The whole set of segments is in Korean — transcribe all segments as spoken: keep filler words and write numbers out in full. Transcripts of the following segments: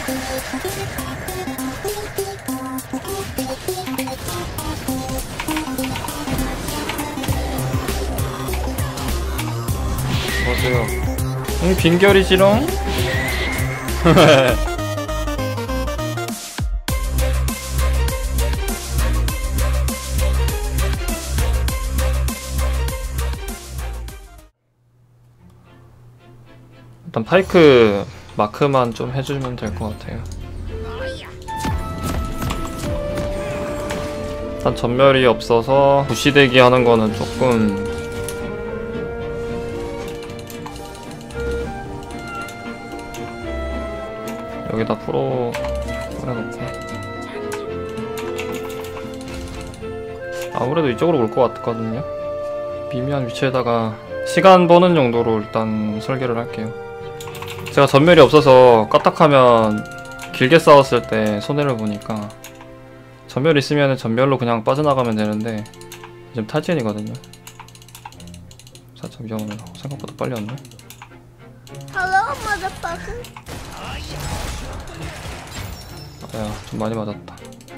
보세요. 응, 빈결이지롱? 일단 파이크 마크만 좀 해주면 될 것 같아요. 일단 전멸이 없어서 부시대기 하는 거는 조금 여기다 프로 뿌려놓고 아무래도 이쪽으로 올 것 같거든요. 미미한 위치에다가 시간 버는 용도로 일단 설계를 할게요. 제가 전멸이 없어서 까딱하면 길게 싸웠을 때 손해를 보니까 전멸 있으면 전멸로 그냥 빠져나가면 되는데 지금 탈진이거든요. 살짝 위험해요. 생각보다 빨리 왔네. Hello, motherfucker. 아야, 좀 많이 맞았다.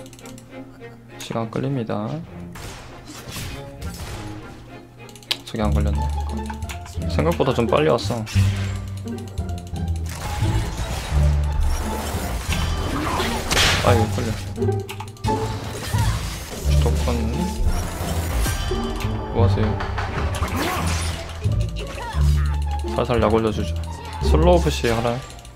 시간 끌립니다. 저게 안 걸렸네. 생각보다 좀 빨리 왔어. 아이고, 끌려. 주도권. 뭐하세요? 살살 약 올려주죠. 슬로우 푸시 하나.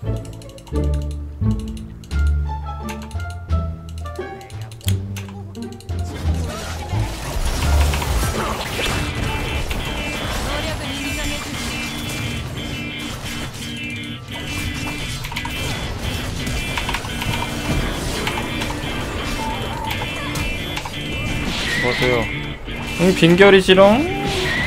뭐하세요? 응, 빈결이지롱?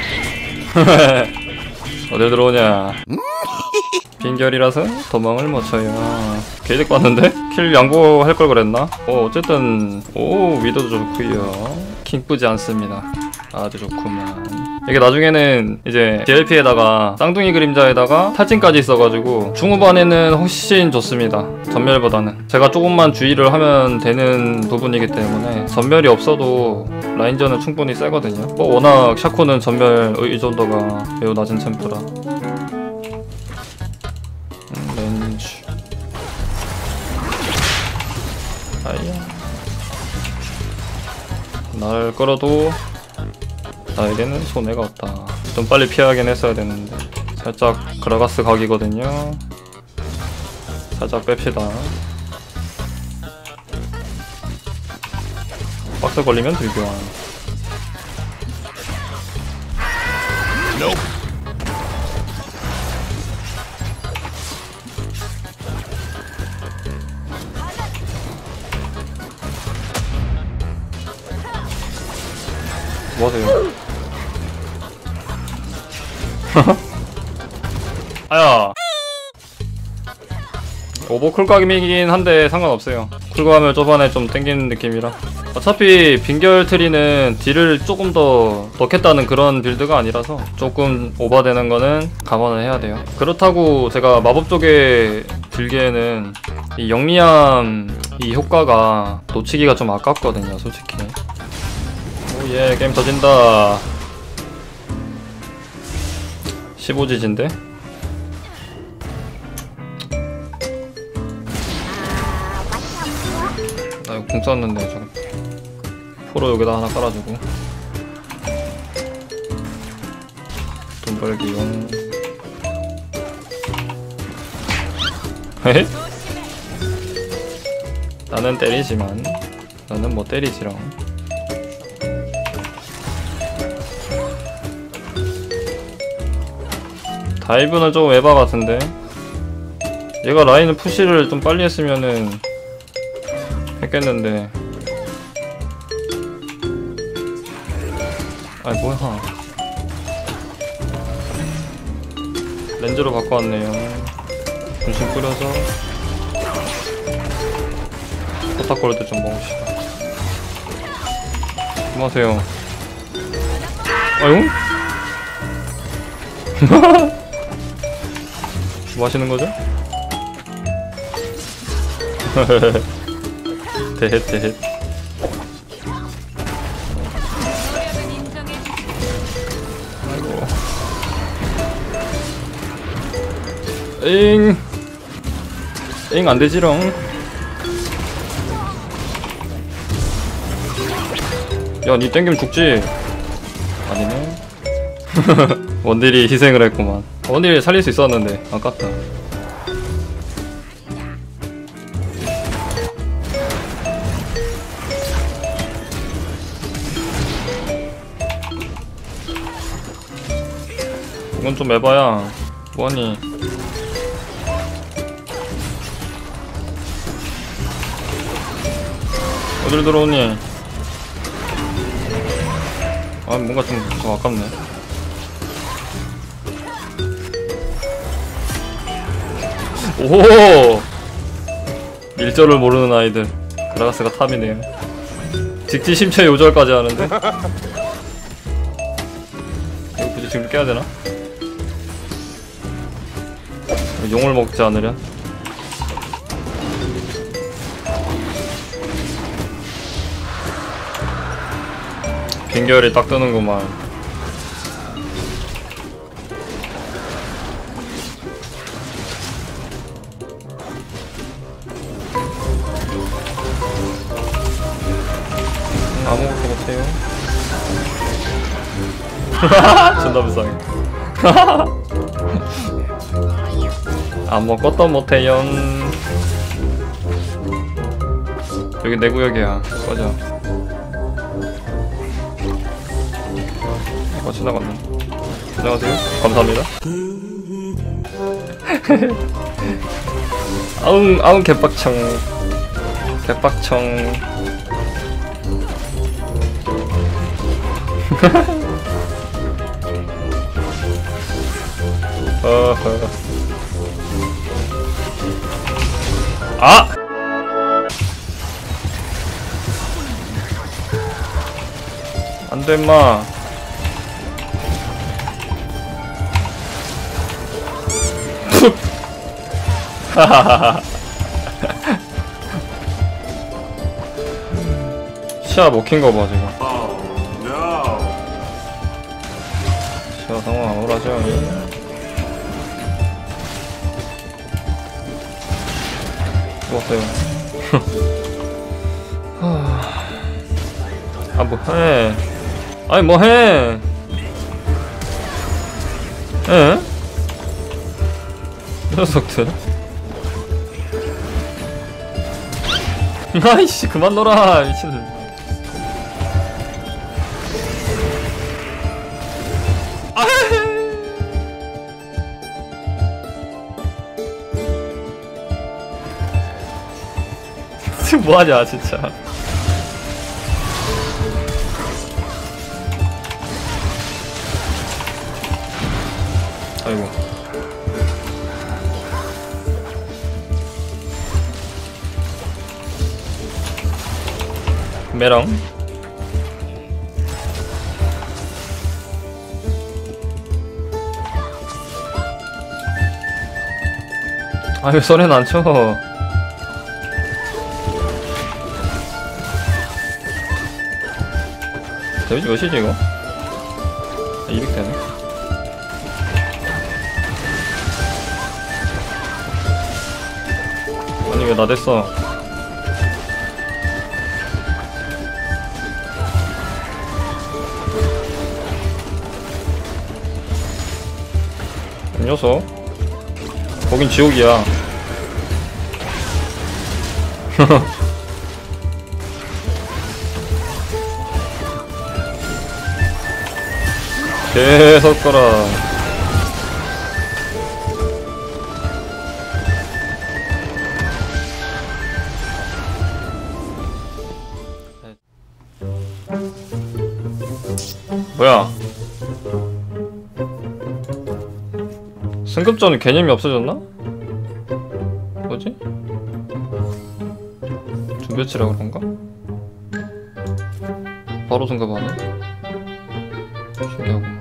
어딜 들어오냐? 빈결이라서 도망을 못 쳐요. 개이득 봤는데? 킬 양보할 걸 그랬나? 어, 어쨌든 오, 위도도 좋고요. 킹쁘지 않습니다. 아주 좋구만. 이게 나중에는 이제 디엘피에다가 쌍둥이 그림자에다가 탈진까지 있어가지고 중후반에는 훨씬 좋습니다. 전멸보다는. 제가 조금만 주의를 하면 되는 부분이기 때문에 전멸이 없어도 라인전은 충분히 세거든요. 뭐 워낙 샤코는 전멸 의존도가 매우 낮은 챔프라. 음, 렌즈. 아이야. 날 끌어도 나에게는 손해가 없다. 좀 빨리 피하긴 했어야 됐는데. 살짝 그라가스 각이거든요. 살짝 뺍시다. 박스 걸리면 들교환. 뭐하세요? 아야, 오버 쿨감이긴 한데 상관없어요. 쿨감을 저번에 좀 땡기는 느낌이라. 어차피 빈결 트리는 딜을 조금 더 넣겠다는 그런 빌드가 아니라서 조금 오버되는 거는 감안을 해야 돼요. 그렇다고 제가 마법 쪽에 들기에는 이 영리함 이 효과가 놓치기가 좀 아깝거든요, 솔직히. 오예, 게임 터진다. 십오 지진데? 나 이거 공 쐈는데 저거 포로 여기다 하나 깔아주고 돈 벌기용. 헤헤? 나는 때리지만 너는 뭐 때리지롱. 다이브는 조금 에바 같은데. 얘가 라인을 푸시를 좀 빨리 했으면은 했겠는데. 아이 뭐야. 렌즈로 바꿔왔네요. 분신 뿌려서 포타골드 좀 먹읍시다. 뭐하세요? 아유? 뭐 하시는 거죠? 대헷 대헷. 아이고. 잉. 잉 안되지롱. 야 니 땡기면 죽지. 아니네. 원딜이 희생을 했구만. 원딜이 살릴 수 있었는데 아깝다. 이건 좀 에바야. 뭐하니? 어딜 들어오니? 아 뭔가 좀 더 아깝네. 오! 일절을 모르는 아이들. 그라가스가 탑이네요. 직지심체 요절까지 하는데? 이거 굳이 지금 깨야 되나? 용을 먹지 않으련? 빙결이 딱 뜨는구만. 아무것도 못해요. 존나 불쌍해. 아무것도 못해요. 여기 내 구역이야. 꺼져. 어 지나갔네. 안녕하세요. 감사합니다. 아웅 아웅 개빡청. 개빡청. 어허. 아! 안돼 임마. 하하하하. 시야 먹힌거봐 지금. 시야 상황 안 오라죠. 죽었어요. 아 뭐해. 아니 뭐해. 에? 이 녀석들. 아이씨 그만 놀아 미친. 지금 뭐하냐 진짜. 아이고. 메랑. 아 왜 손에 안 쳐. 데미지 몇이지 이거? 아, 이백 되네. 아니 왜 나 됐어. 이 녀석 거긴 지옥이야. 계속 거라. 뭐야? 승급전은 개념이 없어졌나? 뭐지? 준비치라 그런가? 바로 승급하네? 신기하고.